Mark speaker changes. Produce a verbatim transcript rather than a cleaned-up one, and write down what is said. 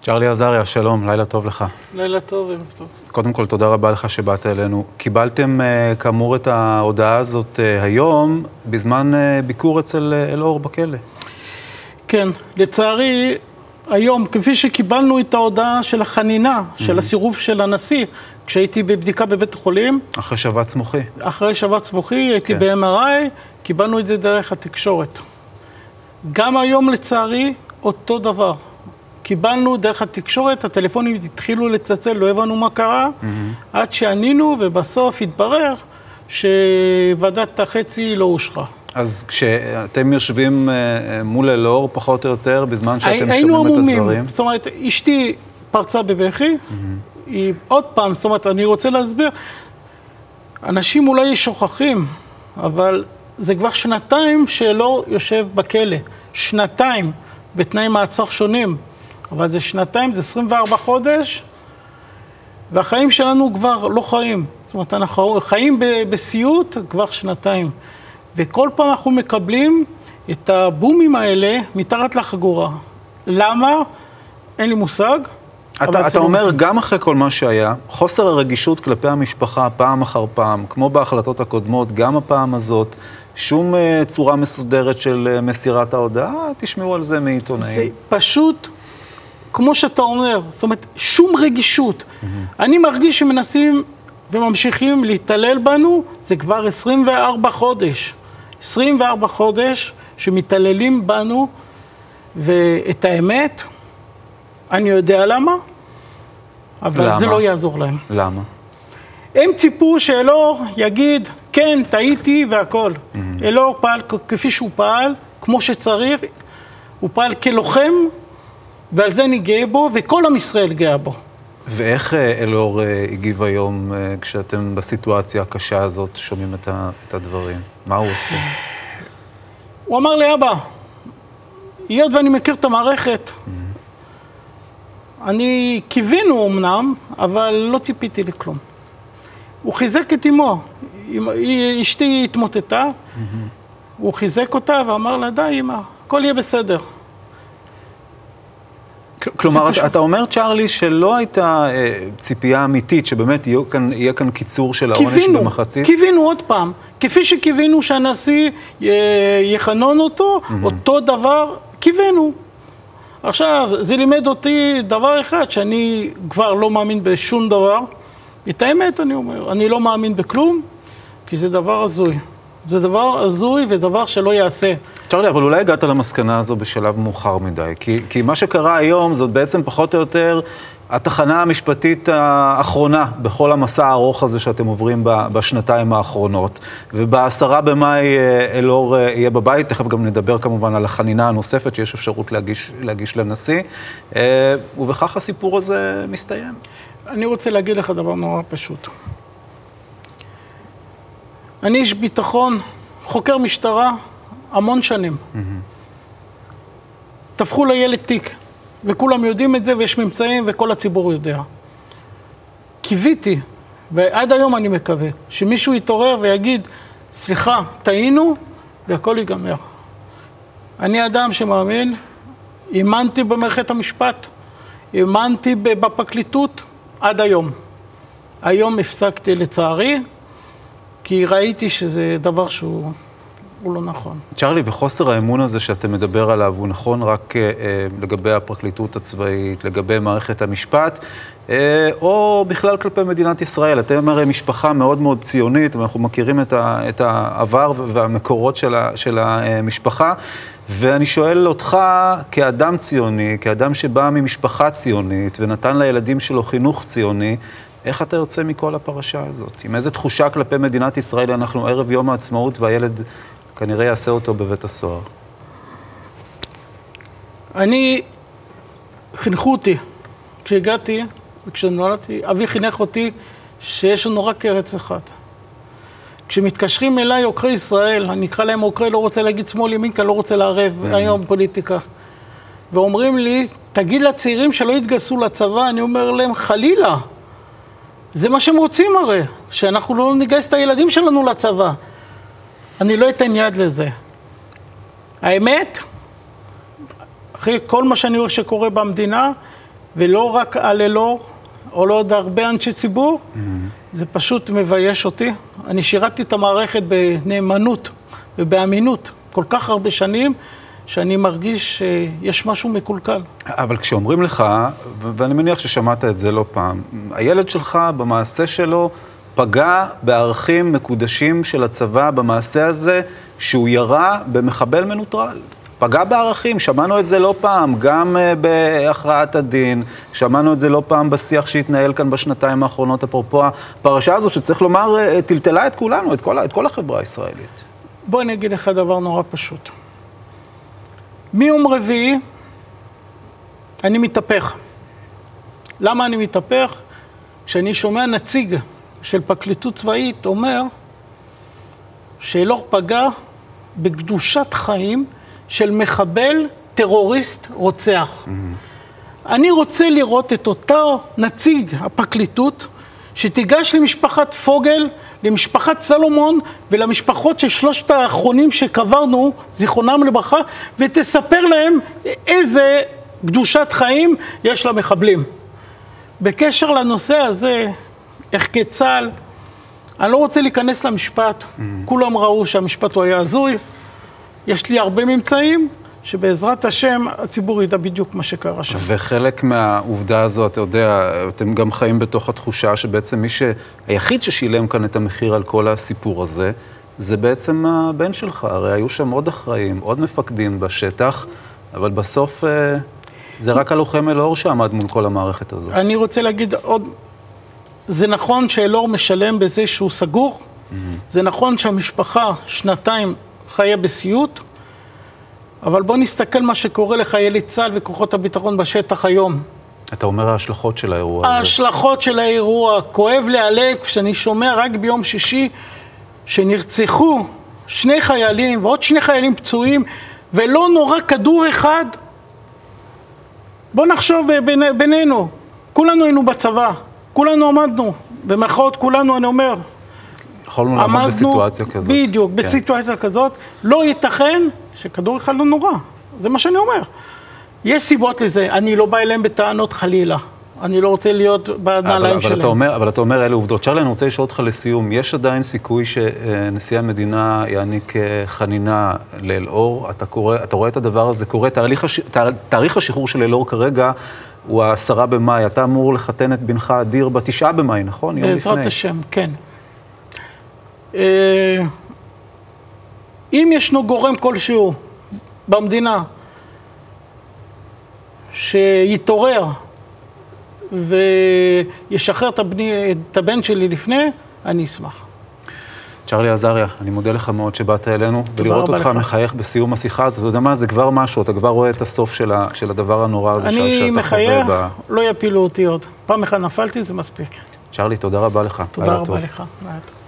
Speaker 1: צ'רלי עזריה, שלום, לילה טוב לך.
Speaker 2: לילה טוב, ערב טוב.
Speaker 1: קודם כל, תודה רבה לך שבאת אלינו. קיבלתם כאמור את ההודעה הזאת היום, בזמן ביקור אצל אלאור בכלא.
Speaker 2: כן, לצערי, היום, כפי שקיבלנו את ההודעה של החנינה, של הסירוב של הנשיא, כשהייתי בבדיקה בבית החולים.
Speaker 1: אחרי שבץ מוחי.
Speaker 2: אחרי שבץ מוחי, הייתי ב-אם אר איי, קיבלנו את זה דרך התקשורת. גם היום, לצערי, אותו דבר. קיבלנו דרך התקשורת, הטלפונים התחילו לצלצל, לא הבנו מה קרה, עד שענינו, ובסוף התברר שוועדת החצי לא אושרה.
Speaker 1: אז כשאתם יושבים מול אלאור, פחות או יותר, בזמן שאתם שומעים את הדברים?
Speaker 2: היינו עמומים. זאת אומרת, אשתי פרצה בבכי, היא עוד פעם, זאת אומרת, אני רוצה להסביר, אנשים אולי שוכחים, אבל זה כבר שנתיים שאלאור יושב בכלא. שנתיים, בתנאי מעצר שונים. אבל זה שנתיים, זה עשרים וארבעה חודש, והחיים שלנו כבר לא חיים. זאת אומרת, אנחנו חיים בסיוט כבר שנתיים. וכל פעם אנחנו מקבלים את הבומים האלה מתחת לחגורה. למה? אין לי מושג.
Speaker 1: אתה, אתה אומר, גם אחרי כל מה שהיה, חוסר הרגישות כלפי המשפחה פעם אחר פעם, כמו בהחלטות הקודמות, גם הפעם הזאת, שום צורה מסודרת של מסירת ההודעה, תשמעו על זה מעיתונאים.
Speaker 2: זה פשוט, כמו שאתה אומר, זאת אומרת, שום רגישות. אני מרגיש שמנסים וממשיכים להתעלל בנו, זה כבר עשרים וארבעה חודש. עשרים וארבעה חודש שמתעללים בנו, ואת האמת, אני יודע למה, אבל למה? זה לא יעזור להם.
Speaker 1: למה?
Speaker 2: הם ציפו שאלאור יגיד, כן, טעיתי והכל. Mm-hmm. אלאור פעל כפי שהוא פעל, כמו שצריך, הוא פעל כלוחם, ועל זה אני גאה בו, וכל עם ישראל גאה בו.
Speaker 1: ואיך אלאור הגיב היום, כשאתם בסיטואציה הקשה הזאת שומעים את, ה, את הדברים? מה הוא עושה?
Speaker 2: הוא אמר לי, אבא, היות ואני מכיר את המערכת, mm-hmm. אני קיווינו אמנם, אבל לא ציפיתי לכלום. הוא חיזק את אמו, אשתי התמוטטה, mm-hmm. הוא חיזק אותה ואמר לה, די אמא, הכל יהיה בסדר.
Speaker 1: כלומר, אתה, אתה אומר, צ'רלי, שלא הייתה אה, ציפייה אמיתית, שבאמת יהיה כאן, יהיה כאן קיצור של העונש במחצית?
Speaker 2: קיווינו עוד פעם. כפי שקיווינו שהנשיא יחנון אותו, mm-hmm. אותו דבר, קיווינו. עכשיו, זה לימד אותי דבר אחד, שאני כבר לא מאמין בשום דבר. את האמת, אני אומר, אני לא מאמין בכלום, כי זה דבר הזוי. זה דבר הזוי ודבר שלא יעשה.
Speaker 1: צ'רלי, אבל אולי הגעת למסקנה הזו בשלב מאוחר מדי, כי, כי מה שקרה היום זאת בעצם פחות או יותר התחנה המשפטית האחרונה בכל המסע הארוך הזה שאתם עוברים בשנתיים האחרונות, ובעשרה במאי אלאור יהיה בבית, תכף גם נדבר כמובן על החנינה הנוספת שיש אפשרות להגיש, להגיש לנשיא, ובכך הסיפור הזה מסתיים.
Speaker 2: אני רוצה להגיד לך דבר נורא פשוט. אני איש ביטחון, חוקר משטרה, המון שנים. Mm-hmm. תפחו לילד תיק, וכולם יודעים את זה, ויש ממצאים, וכל הציבור יודע. קיוויתי, ועד היום אני מקווה, שמישהו יתעורר ויגיד, סליחה, טעינו, והכל ייגמר. אני אדם שמאמין, האמנתי במערכת המשפט, האמנתי בפרקליטות, עד היום. היום הפסקתי לצערי, כי ראיתי שזה דבר שהוא לא נכון.
Speaker 1: צ'רלי, וחוסר האמון הזה שאתה מדבר עליו, הוא נכון רק אה, לגבי הפרקליטות הצבאית, לגבי מערכת המשפט, אה, או בכלל כלפי מדינת ישראל. אתם הרי משפחה מאוד מאוד ציונית, ואנחנו מכירים את, ה, את העבר והמקורות של, ה, של המשפחה, ואני שואל אותך כאדם ציוני, כאדם שבא ממשפחה ציונית, ונתן לילדים שלו חינוך ציוני, איך אתה יוצא מכל הפרשה הזאת? עם איזו תחושה כלפי מדינת ישראל אנחנו ערב יום העצמאות, והילד כנראה יעשה אותו בבית הסוהר?
Speaker 2: אני, חינכו אותי. כשהגעתי וכשנולדתי, אבי חינך אותי שיש לנו רק ארץ אחד. כשמתקשרים אליי עוקרי ישראל, אני אקרא להם עוקרי, לא רוצה להגיד שמאל ימין, כי אני לא רוצה לערב היום פוליטיקה. ואומרים לי, תגיד לצעירים שלא יתגייסו לצבא, אני אומר להם, חלילה. זה מה שהם רוצים הרי, שאנחנו לא נגייס את הילדים שלנו לצבא. אני לא אתן יד לזה. האמת, אחרי כל מה שאני רואה שקורה במדינה, ולא רק על אלאור, או לא עוד הרבה אנשי ציבור, mm-hmm. זה פשוט מבייש אותי. אני שירתתי את המערכת בנאמנות ובאמינות כל כך הרבה שנים, שאני מרגיש שיש משהו מקולקל.
Speaker 1: אבל כשאומרים לך, ואני מניח ששמעת את זה לא פעם, הילד שלך במעשה שלו פגע בערכים מקודשים של הצבא במעשה הזה, שהוא ירה במחבל מנוטרל. פגע בערכים, שמענו את זה לא פעם, גם בהכרעת הדין, שמענו את זה לא פעם בשיח שהתנהל כאן בשנתיים האחרונות, אפרופו הפרשה הזו, שצריך לומר, טלטלה את כולנו, את כל, את כל החברה הישראלית.
Speaker 2: בוא אני אגיד לך דבר נורא פשוט. מיום רביעי אני מתהפך. למה אני מתהפך? כשאני שומע נציג של פרקליטות צבאית אומר שאלאור פגע בקדושת חיים של מחבל, טרוריסט, רוצח. Mm-hmm. אני רוצה לראות את אותו נציג הפרקליטות שתיגש למשפחת פוגל, למשפחת סלומון ולמשפחות של שלושת האחרונים שקברנו, זיכרונם לברכה, ותספר להם איזה קדושת חיים יש למחבלים. בקשר לנושא הזה, איך כצה"ל, אני לא רוצה להיכנס למשפט, mm-hmm. כולם ראו שהמשפט הוא היה הזוי, יש לי הרבה ממצאים שבעזרת השם הציבור ידע בדיוק מה שקרה שם.
Speaker 1: וחלק מהעובדה הזו, אתה יודע, אתם גם חיים בתוך התחושה שבעצם מי שהיחיד ששילם כאן את המחיר על כל הסיפור הזה, זה בעצם הבן שלך. הרי היו שם עוד אחראים, עוד מפקדים בשטח, אבל בסוף זה רק הלוחם אלאור שעמד מול כל המערכת הזו.
Speaker 2: אני רוצה להגיד עוד, זה נכון שאלאור משלם בזה שהוא סגור, mm-hmm. זה נכון שהמשפחה שנתיים חיה בסיוט, אבל בוא נסתכל מה שקורה לחיילי צה"ל וכוחות הביטחון בשטח היום.
Speaker 1: אתה אומר ההשלכות של האירוע הזה.
Speaker 2: ההשלכות של האירוע, כואב לי הלב, כשאני שומע רק ביום שישי שנרצחו שני חיילים ועוד שני חיילים פצועים, ולא נורא כדור אחד. בוא נחשוב בינינו, כולנו היינו בצבא, כולנו עמדנו, במחאות כולנו אני אומר,
Speaker 1: יכולנו לעמוד בסיטואציה כזאת.
Speaker 2: בדיוק, כן. בסיטואציה כזאת. לא ייתכן שכדור אחד לא נורא. זה מה שאני אומר. יש סיבות לזה. אני לא בא אליהם בטענות חלילה. אני לא רוצה להיות בנעליים שלהם.
Speaker 1: אתה אומר, אבל אתה אומר, אלה עובדות. צ'רלי, אני רוצה לשאול אותך לסיום. יש עדיין סיכוי שנשיא המדינה יעניק חנינה לאלאור? אתה קורא, אתה רואה את הדבר הזה קורה. תאריך, הש... תאריך השחרור של אלאור כרגע הוא העשרה במאי. אתה אמור לחתן את בנך אדיר בתשעה במאי, נכון?
Speaker 2: בעזרת השם, כן. אם ישנו גורם כלשהו במדינה שיתעורר וישחרר את הבן שלי לפני, אני אשמח.
Speaker 1: צ'רלי עזריה, אני מודה לך מאוד שבאת אלינו, ולראות אותך מחייך בסיום השיחה הזאת. אתה יודע מה, זה כבר משהו, אתה כבר רואה את הסוף של הדבר הנורא הזה שאתה חווה.
Speaker 2: אני מחייך, לא יפילו אותי עוד. פעם אחד נפלתי, זה מספיק.
Speaker 1: צ'רלי, תודה רבה לך.
Speaker 2: תודה רבה לך.